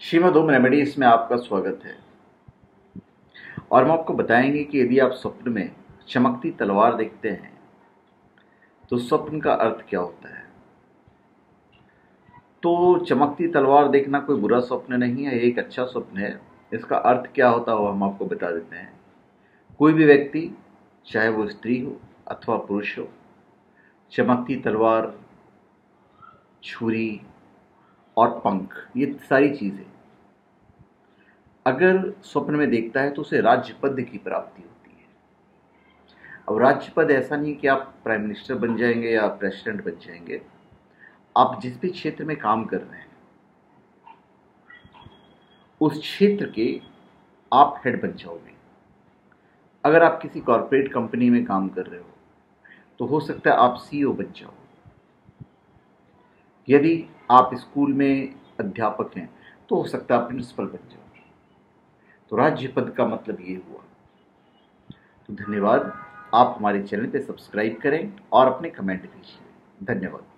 श्रीमद ओम remedies में आपका स्वागत है। और हम आपको बताएंगे कि यदि आप स्वप्न में चमकती तलवार देखते हैं तो स्वप्न का अर्थ क्या होता है। तो चमकती तलवार देखना कोई बुरा स्वप्न नहीं है, एक अच्छा स्वप्न है। इसका अर्थ क्या होता हो हम आपको बता देते हैं। कोई भी व्यक्ति, चाहे वो स्त्री हो अथवा पुरुष हो, चमकती तलवार, छुरी और पंख, ये सारी चीजें अगर स्वप्न में देखता है तो उसे राज्य पद की प्राप्ति होती है। अब राज्य पद ऐसा नहीं कि आप प्राइम मिनिस्टर बन जाएंगे या प्रेसिडेंट बन जाएंगे। आप जिस भी क्षेत्र में काम कर रहे हैं उस क्षेत्र के आप हेड बन जाओगे। अगर आप किसी कॉरपोरेट कंपनी में काम कर रहे हो तो हो सकता है आप सीईओ बन जाओ। यदि आप स्कूल में अध्यापक हैं तो हो सकता है आप प्रिंसिपल बन जाओ। तो राज्य पद का मतलब ये हुआ। तो धन्यवाद। आप हमारे चैनल पे सब्सक्राइब करें और अपने कमेंट दीजिए। धन्यवाद।